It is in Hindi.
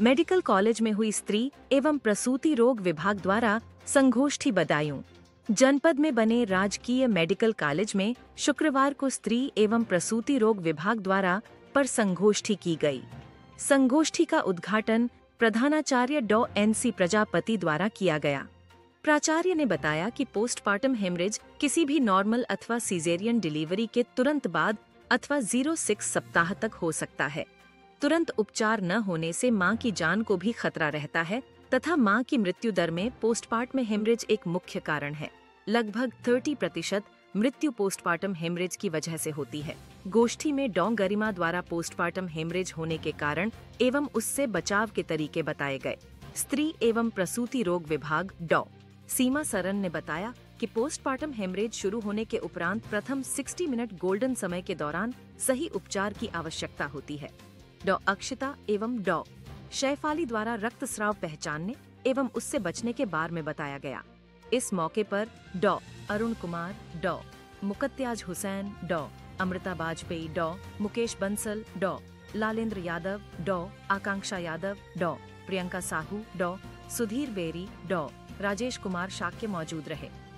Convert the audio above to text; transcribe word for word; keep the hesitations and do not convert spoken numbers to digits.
मेडिकल कॉलेज में हुई स्त्री एवं प्रसूति रोग विभाग द्वारा संगोष्ठी बदायूं। जनपद में बने राजकीय मेडिकल कॉलेज में शुक्रवार को स्त्री एवं प्रसूति रोग विभाग द्वारा पर संगोष्ठी की गई। संगोष्ठी का उद्घाटन प्रधानाचार्य डॉ एन सी प्रजापति द्वारा किया गया। प्राचार्य ने बताया कि पोस्टपार्टम हेमरेज किसी भी नॉर्मल अथवा सीजेरियन डिलीवरी के तुरंत बाद अथवा जीरो सिक्स सप्ताह तक हो सकता है। तुरंत उपचार न होने से मां की जान को भी खतरा रहता है तथा मां की मृत्यु दर में पोस्टपार्टम हेमरेज एक मुख्य कारण है। लगभग तीस प्रतिशत मृत्यु पोस्टपार्टम हेमरेज की वजह से होती है। गोष्ठी में डॉ गरिमा द्वारा पोस्टपार्टम हेमरेज होने के कारण एवं उससे बचाव के तरीके बताए गए। स्त्री एवं प्रसूति रोग विभाग डॉ सीमा सरन ने बताया कि पोस्टपार्टम हेमरेज शुरू होने के उपरांत प्रथम साठ मिनट गोल्डन समय के दौरान सही उपचार की आवश्यकता होती है। डॉ अक्षिता एवं डॉ शैफाली द्वारा रक्तस्राव पहचानने एवं उससे बचने के बारे में बताया गया। इस मौके पर डॉ अरुण कुमार, डॉ मुकत्याज हुसैन, डॉ अमृता बाजपेयी, डॉ मुकेश बंसल, डॉ लालेंद्र यादव, डॉ आकांक्षा यादव, डॉ प्रियंका साहू, डॉ सुधीर बेरी, डॉ राजेश कुमार शाक्य मौजूद रहे।